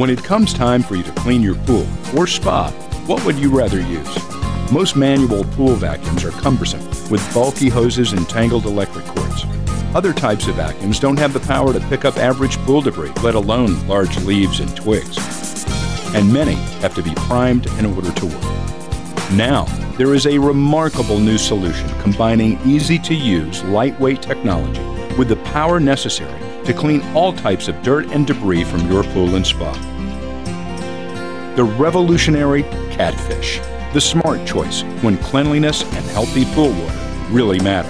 When it comes time for you to clean your pool or spa, what would you rather use? Most manual pool vacuums are cumbersome, with bulky hoses and tangled electric cords. Other types of vacuums don't have the power to pick up average pool debris, let alone large leaves and twigs. And many have to be primed in order to work. Now, there is a remarkable new solution combining easy-to-use, lightweight technology with the power necessary to clean all types of dirt and debris from your pool and spa. The revolutionary Catfish, the smart choice when cleanliness and healthy pool water really matter.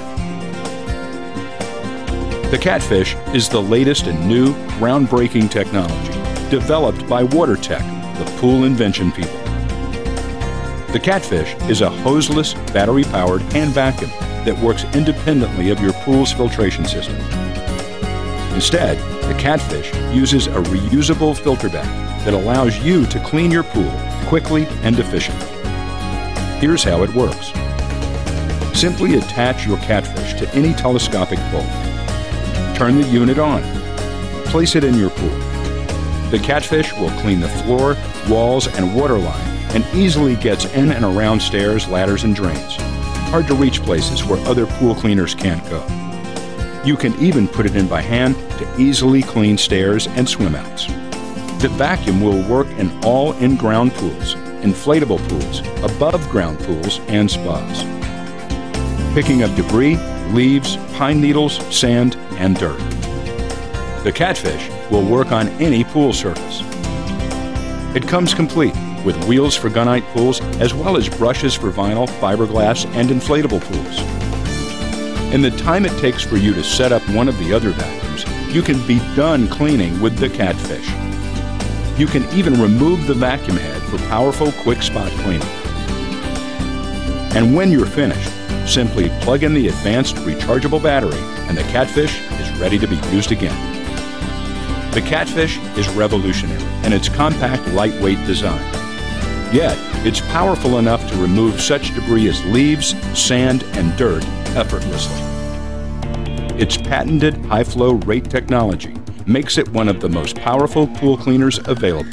The Catfish is the latest and new, groundbreaking technology developed by WaterTech, the pool invention people. The Catfish is a hoseless, battery-powered hand vacuum that works independently of your pool's filtration system. Instead, the Catfish uses a reusable filter bag that allows you to clean your pool quickly and efficiently. Here's how it works. Simply attach your Catfish to any telescopic bulb. Turn the unit on. Place it in your pool. The Catfish will clean the floor, walls, and water line and easily gets in and around stairs, ladders, and drains. Hard to reach places where other pool cleaners can't go. You can even put it in by hand to easily clean stairs and swim outs. The vacuum will work in all in-ground pools, inflatable pools, above-ground pools, and spas. Picking up debris, leaves, pine needles, sand, and dirt. The Catfish will work on any pool surface. It comes complete with wheels for gunite pools as well as brushes for vinyl, fiberglass, and inflatable pools. In the time it takes for you to set up one of the other vacuums, you can be done cleaning with the Catfish. You can even remove the vacuum head for powerful, quick spot cleaning. And when you're finished, simply plug in the advanced rechargeable battery and the Catfish is ready to be used again. The Catfish is revolutionary in its compact, lightweight design. Yet, it's powerful enough to remove such debris as leaves, sand, and dirt effortlessly. Its patented high-flow rate technology makes it one of the most powerful pool cleaners available.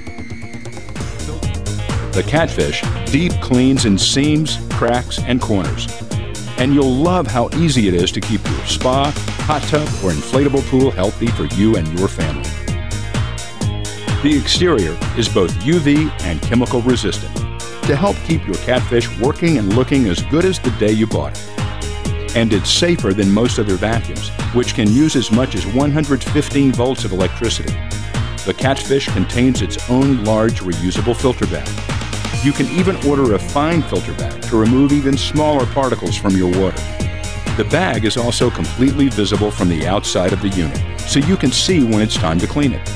The Catfish deep cleans in seams, cracks, and corners. And you'll love how easy it is to keep your spa, hot tub, or inflatable pool healthy for you and your family. The exterior is both UV and chemical resistant to help keep your Catfish working and looking as good as the day you bought it. And it's safer than most other vacuums, which can use as much as 115 volts of electricity. The Catfish contains its own large reusable filter bag. You can even order a fine filter bag to remove even smaller particles from your water. The bag is also completely visible from the outside of the unit, so you can see when it's time to clean it.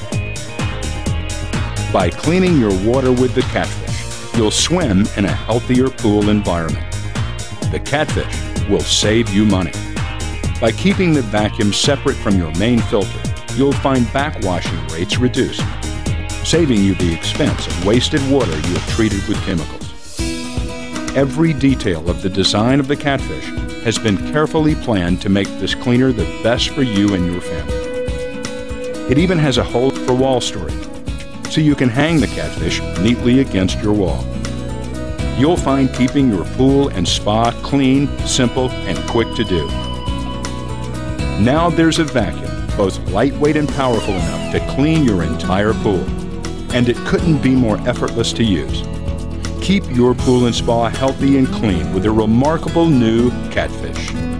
By cleaning your water with the Catfish, you'll swim in a healthier pool environment. The Catfish will save you money. By keeping the vacuum separate from your main filter, you'll find backwashing rates reduced, saving you the expense of wasted water you have treated with chemicals. Every detail of the design of the Catfish has been carefully planned to make this cleaner the best for you and your family. It even has a hole for wall storage, so you can hang the Catfish neatly against your wall. You'll find keeping your pool and spa clean, simple, and quick to do. Now there's a vacuum, both lightweight and powerful enough to clean your entire pool. And it couldn't be more effortless to use. Keep your pool and spa healthy and clean with a remarkable new Catfish.